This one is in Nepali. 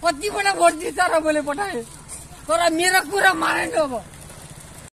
कतिपल्ट भोट दिन्छ र मैले पठाएँ तर मेरो कुरा मानेन अब